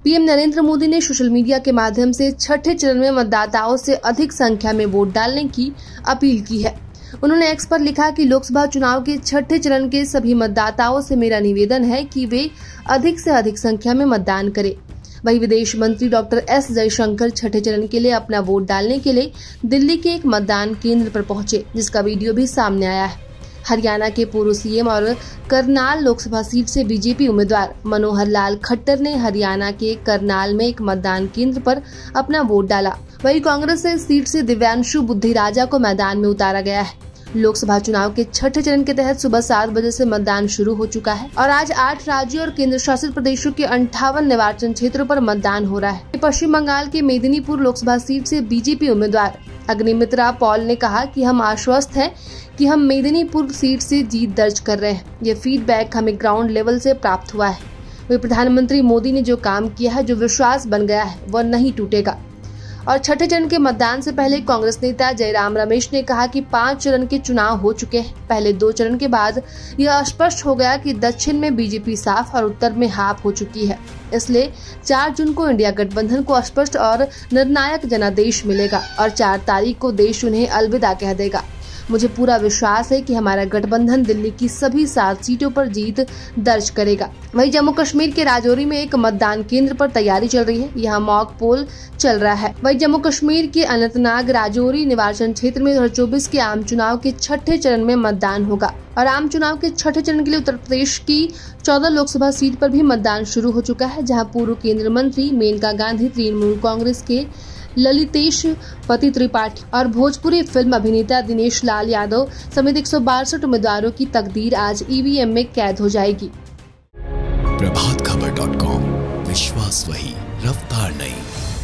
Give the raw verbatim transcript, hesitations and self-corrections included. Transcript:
PM Narendra Modi ने social media के माध्यम से छठे चरण में मतदाताओं से अधिक संख्या में वोट डालने की अपील की है। उन्होंने एक्स पर लिखा कि लोकसभा चुनाव के छठे चरण के सभी मतदाताओं से मेरा निवेदन है कि वे अधिक से अधिक संख्या में मतदान करें। वहीं विदेश मंत्री डॉक्टर एस जयशंकर छठे चरण के लिए अपना वोट डालने के लिए दिल्ली के एक मतदान केंद्र पर पहुंचे, जिसका वीडियो भी सामने आया है। हरियाणा के पूर्व सीएम और करनाल लोकसभा सीट से बीजेपी उम्मीदवार मनोहर लाल खट्टर ने हरियाणा के करनाल में एक मतदान केंद्र पर अपना वोट डाला। वहीं कांग्रेस से सीट से दिव्यांशु बुद्धिराजा को मैदान में उतारा गया है। लोकसभा चुनाव के छठे चरण के तहत सुबह सात बजे से मतदान शुरू हो चुका है और आज आठ राज्यों और केंद्र शासित प्रदेशों के अंठावन निर्वाचन क्षेत्रों पर मतदान हो रहा है। पश्चिम बंगाल के मेदिनीपुर लोकसभा सीट से बीजेपी उम्मीदवार अग्निमित्रा पॉल ने कहा कि हम आश्वस्त हैं कि हम मेदिनीपुर सीट से जीत दर्ज कर रहे हैं। ये फीडबैक हमें ग्राउंड लेवल से प्राप्त हुआ है। वे प्रधानमंत्री मोदी ने जो काम किया है, जो विश्वास बन गया है, वह नहीं टूटेगा। और छठे चरण के मतदान से पहले कांग्रेस नेता जयराम रमेश ने कहा कि पांच चरण के चुनाव हो चुके हैं। पहले दो चरण के बाद यह स्पष्ट हो गया कि दक्षिण में बीजेपी साफ और उत्तर में हाफ हो चुकी है। इसलिए चार जून को इंडिया गठबंधन को स्पष्ट और निर्णायक जनादेश मिलेगा और चार तारीख को देश उन्हें अलविदा कह देगा। मुझे पूरा विश्वास है कि हमारा गठबंधन दिल्ली की सभी सात सीटों पर जीत दर्ज करेगा। वहीं जम्मू कश्मीर के राजौरी में एक मतदान केंद्र पर तैयारी चल रही है। यहाँ मॉक पोल चल रहा है। वहीं जम्मू कश्मीर के अनंतनाग राजौरी निर्वाचन क्षेत्र में दो हजार चौबीस के आम चुनाव के छठे चरण में मतदान होगा और आम चुनाव के छठे चरण के लिए उत्तर प्रदेश की चौदह लोकसभा सीट पर भी मतदान शुरू हो चुका है, जहाँ पूर्व केंद्रीय मंत्री मेनका गांधी, तृणमूल कांग्रेस के ललितेश पति त्रिपाठी और भोजपुरी फिल्म अभिनेता दिनेश लाल यादव समेत एक सौ बासठ उम्मीदवारों की तकदीर आज ईवीएम में कैद हो जाएगी। प्रभात खबर डॉट कॉम, विश्वास वही, रफ्तार नहीं।